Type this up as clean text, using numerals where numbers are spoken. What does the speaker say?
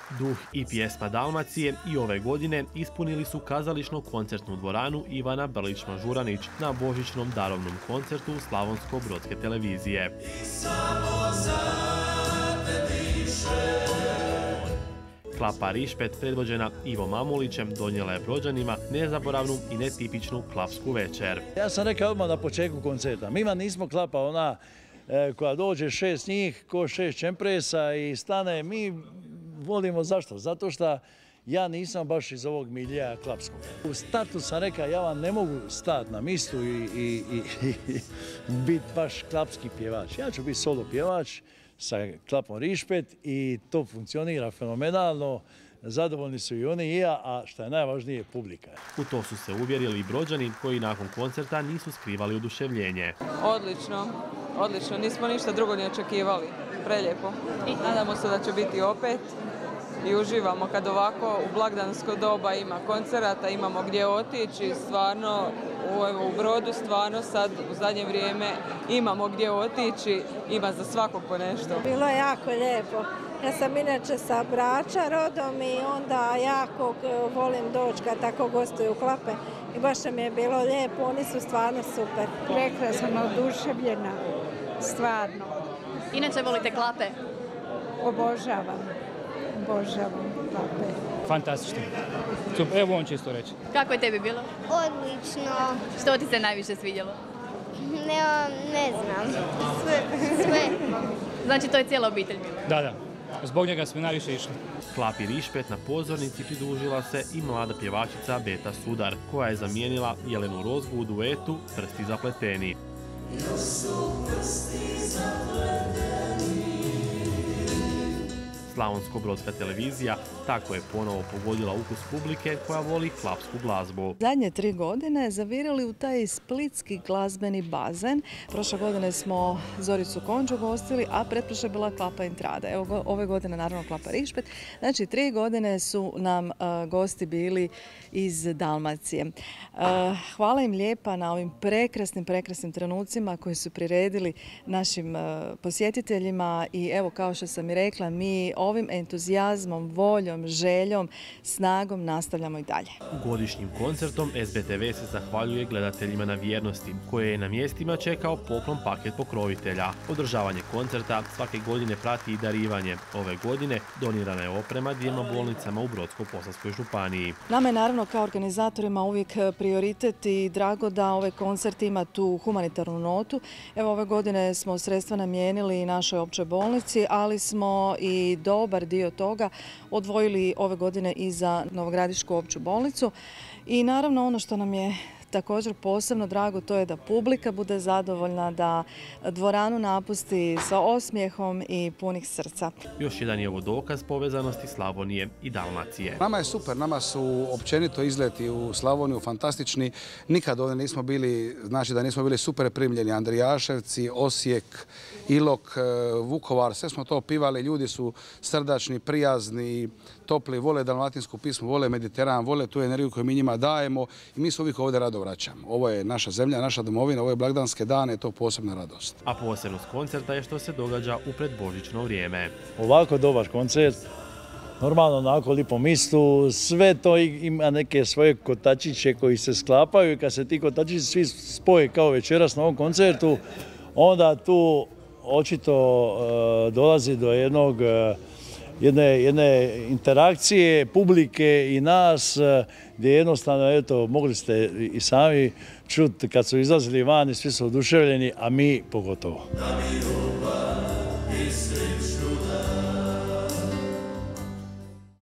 Duh i pjesma Dalmacije i ove godine ispunili su kazališnu koncertnu dvoranu Ivana Brlić-Mažuranić na božićnom darovnom koncertu Slavonsko-brodske televizije. Klapa Rišpet, predvođena Ivom Mamulićem, donijela je Brođanima nezaboravnu i netipičnu klapsku večer. Ja sam rekao odmah na početku koncerta, mi nismo klapa ona koja dođe 6 njih, ko 6 čempresa i stane. Mi volimo zašto? Zato što ja nisam baš iz ovog miljeja klapskog. U startu sam rekao, ja vam ne mogu stati na mistu i biti baš klapski pjevač. Ja ću biti solo pjevač sa klapom Rišpet i to funkcionira fenomenalno. Zadovoljni su i oni i ja, a što je najvažnije, publika. U to su se uvjerili i Brođani koji nakon koncerta nisu skrivali oduševljenje. Odlično, nismo ništa drugo ni očekivali. Prelijepo. Nadamo se da će biti opet i uživamo kad ovako u blagdansko doba ima koncerata, imamo gdje otići. Stvarno, u Brodu stvarno sad u zadnje vrijeme imamo gdje otići, ima za svakog po nešto. Bilo je jako lijepo. Ja sam inače sa Brača rodom i onda jako volim doći kad tako gostuju klape i baš mi je bilo lijepo, oni su stvarno super. Prekrasno, oduševljena, stvarno. Inače volite klape? Obožavam klape. Fantastično. Evo on će isto reći. Kako je tebi bilo? Odlično. Što ti se najviše svidjelo? Ne znam. Sve. Znači to je cijela obitelj bila? Da. Zbog njega smo najviše išli. Klapi Rišpet na pozornici pridružila se i mlada pjevačica Beta Sudar, koja je zamijenila Jelenu Rozgu u duetu Prsti zapleteni. Slavonsko-brodska televizija tako je ponovo pogodila ukus publike koja voli klapsku glazbu. Zadnje 3 godine zavirali u taj splitski glazbeni bazen. Prošle godine smo Zoricu Konđu gostili, a pretprošle je bila Klapa Intrada. Evo ove godine naravno Klapa Rišpet. Znači 3 godine su nam gosti bili iz Dalmacije. Hvala im lijepa na ovim prekrasnim trenucima koji su priredili našim posjetiteljima i evo kao što sam i rekla, mi ovim entuzijazmom, voljom, željom, snagom nastavljamo i dalje. Godišnjim koncertom SBTV se zahvaljuje gledateljima na vjernosti, koje je na mjestima čekao poklon paket pokrovitelja. Održavanje koncerta svake godine prati i darivanje. Ove godine donirana je oprema 2 bolnicama u Brodsko-posavskoj županiji. Nama je naravno kao organizatorima uvijek prioritet i drago da ovaj koncert ima tu humanitarnu notu. Evo ove godine smo sredstva namijenili našoj općoj bolnici, ali smo i dobar dio toga odvojili ove godine i za Novogradišku opću bolnicu. I naravno ono što nam je također posebno drago, to je da publika bude zadovoljna, da dvoranu napusti sa osmijehom i punih srca. Još jedan je ovo dokaz povezanosti Slavonije i Dalmacije. Nama je super, nama su općenito izleti u Slavoniju fantastični. Nikad ovdje nismo bili, znači da nismo bili super primljeni. Andrijaševci, Osijek, Ilok, Vukovar, sve smo to pivali. Ljudi su srdačni, prijazni, topli, vole dalmatinsku pismu, vole Mediteran, vole tu energiju koju mi njima dajemo i mi se uvijek ovdje rado vraćamo. Ovo je naša zemlja, naša domovina, ovo je blagdanske dane, to je posebna radost. A posebnost koncerta je što se događa u predbožićno vrijeme. Ovako dobar koncert, normalno na ovako lipom mistu, sve to ima neke svoje kotačiće koji se sklapaju i kad se ti kotačići svi spoje kao večeras na ovom koncertu, onda tu očito dolazi do jedne interakcije publike i nas, gdje jednostavno, eto, mogli ste i sami čuti kad su izlazili van i svi su oduševljeni, a mi pogotovo.